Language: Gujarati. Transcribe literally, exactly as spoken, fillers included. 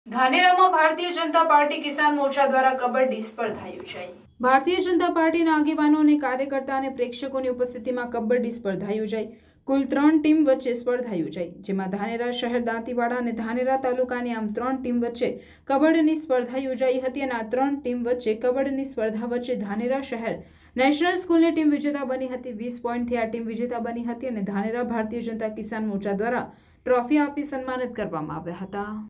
ધાનેરામાં ભારતીય જનતા પાર્ટી કિસાન મોરચા દ્વારા કબડ્ડી સ્પર્ધા યોજાઈ। ભારતીય જનતા પાર્ટીના આગેવાનો અને કાર્યકર્તા અને પ્રેક્ષકોની ઉપસ્થિતિમાં કબડ્ડી સ્પર્ધા યોજાઈ। કુલ ત્રણ ટીમ વચ્ચે સ્પર્ધા યોજાઈ, જેમાં ધાનેરા શહેર, દાંતીવાડા અને ધાનેરા તાલુકાની આમ ત્રણ ટીમ વચ્ચે કબડ્ડીની સ્પર્ધા યોજાઈ હતી અને આ ત્રણ ટીમ વચ્ચે કબડ્ડીની સ્પર્ધા વચ્ચે ધાનેરા શહેર નેશનલ સ્કૂલની ટીમ વિજેતા બની હતી। વીસ પોઈન્ટથી આ ટીમ વિજેતા બની હતી અને ધાનેરા ભારતીય જનતા કિસાન મોરચા દ્વારા ટ્રોફી આપી સન્માનિત કરવામાં આવ્યા હતા।